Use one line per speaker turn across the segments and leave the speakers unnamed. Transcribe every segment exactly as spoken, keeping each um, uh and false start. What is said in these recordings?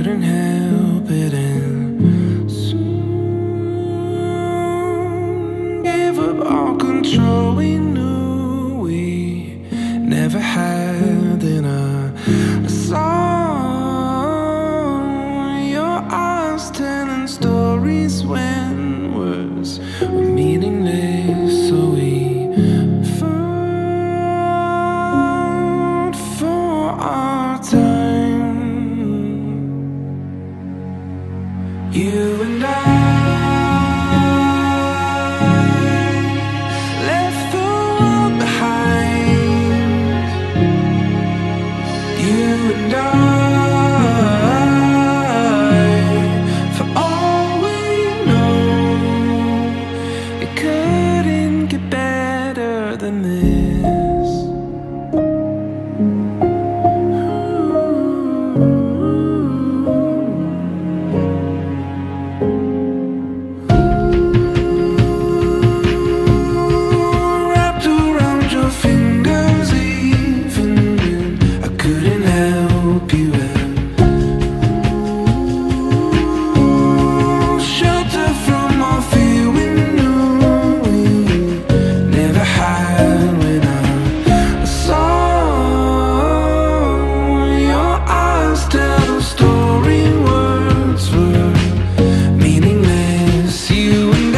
couldn't help it, and soon gave up all control we knew we never had. Then I saw your eyes telling stories when words were meaningless. So we fought for our time, you and I. Left the world behind, you and I. For all we know, it couldn't get better than this. Wrapped around your fingers, even when I couldn't help you out. Shelter from all fear we knew we never had. When I saw your eyes tell a story, words were meaningless. You and I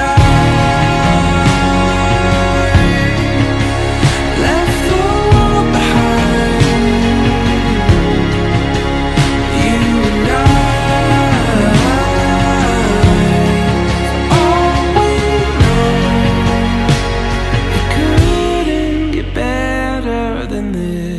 left the world behind, you and I. All we know, it couldn't get better than this.